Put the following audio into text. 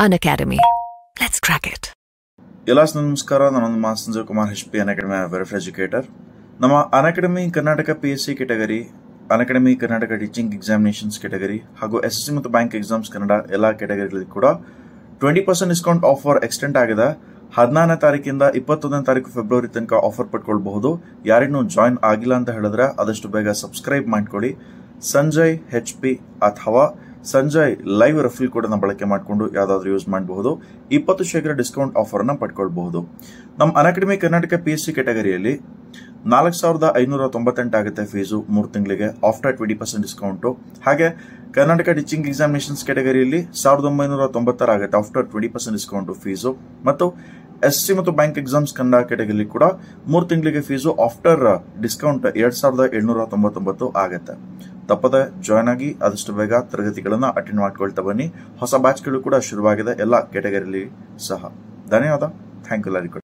Unacademy. Let's crack it. ಎಲ್ಲರಿಗೂ ನಮಸ್ಕಾರ. ನಾನು Sanjay Kumar HP Unacademy verified educator. ನಮ್ಮ Unacademy Karnataka PSC category, Unacademy Karnataka teaching examinations category ಹಾಗೂ SSC ಮತ್ತು ಬ್ಯಾಂಕ್ ಎಕ್ಸಾಮ್ಸ್ ಕನ್ನಡ ಎಲ್ಲಾ ಕ್ಯಾಟಗರಿಗಳಲ್ಲಿ ಕೂಡ 20% ಡಿಸ್ಕೌಂಟ್ ಆಫರ್ ಎಕ್ಸ್ಟೆಂಡ್ ಆಗಿದೆ. 14ನೇ ತಾರೀಕಿಂದ 21ನೇ ತಾರೀಕು ಫೆಬ್ರವರಿ ತನಕ ಆಫರ್ ಪಡ್ಕೊಳ್ಬಹುದು. ಯಾರಿನ್ನೂ ಜಾಯಿನ್ ಆಗಿಲ್ಲ ಅಂತ ಹೇಳಿದ್ರೆ ಆದಷ್ಟು ಬೇಗ ಸಬ್ಸ್ಕ್ರೈಬ್ ಮಾಡ್ಕೊಳ್ಳಿ. ಸಂಜಯ್ HP ಅಥವಾ ಸಂಜಯ್ ಲೈವ್ ರೆಫಿಲ್ ಕೂಡ ಬಳಕೆ ಮಾಡಿಕೊಂಡು ಯಾವ್ದಾದ್ರು ಯೂಸ್ ಮಾಡಬಹುದು. 20% ಡಿಸ್ಕೌಂಟ್ ಆಫರ್ ಅನ್ನ ಪಡ್ಕೊಳ್ಬಹುದು. ನಮ್ಮ Unacademy ಕರ್ನಾಟಕ PSC ಕ್ಯಾಟಗರಿಯಲ್ಲಿ 4598 ಆಗುತ್ತೆ ಫೀಸು 3 ತಿಂಗಳಿಗೆ ಆಫ್ಟರ್ 20% ಡಿಸ್ಕೌಂಟ್. ಹಾಗೆ ಕರ್ನಾಟಕ ಟೀಚಿಂಗ್ ಎಕ್ಸಾಮಿನೇಷನ್ಸ್ ಕ್ಯಾಟಗರಿಯಲ್ಲಿ 1990 ಆಗುತ್ತೆ ಆಫ್ಟರ್ 20% ಡಿಸ್ಕೌಂಟ್ ಫೀಸು. ಮತ್ತು SC ಮತ್ತು ಬ್ಯಾಂಕ್ ಎಕ್ಸಾಮ್ಸ್ ಕನ್ನಡ ಕ್ಯಾಟಗರಿ ಕೂಡ 3 ತಿಂಗಳಿಗೆ ಫೀಸು ಆಫ್ಟರ್ ಡಿಸ್ಕೌಂಟ್ 2799 ಆಗುತ್ತೆ. ತಪ್ಪದೆ ಜಾಯ್ನ್ ಆಗಿ ಆದಷ್ಟು ಬೇಗ ತರಗತಿಗಳನ್ನ ಅಟೆಂಡ್ ಮಾಡ್ಕೊಳ್ತಾ ಬನ್ನಿ. ಹೊಸ ಬ್ಯಾಚ್ಗಳು ಕೂಡ ಶುರುವಾಗಿದೆ ಎಲ್ಲ ಕ್ಯಾಟಗರಿಯಲ್ಲಿ ಸಹ. ಧನ್ಯವಾದ. ಥ್ಯಾಂಕ್ ಯು ಎಲ್ಲರಿಗೂ.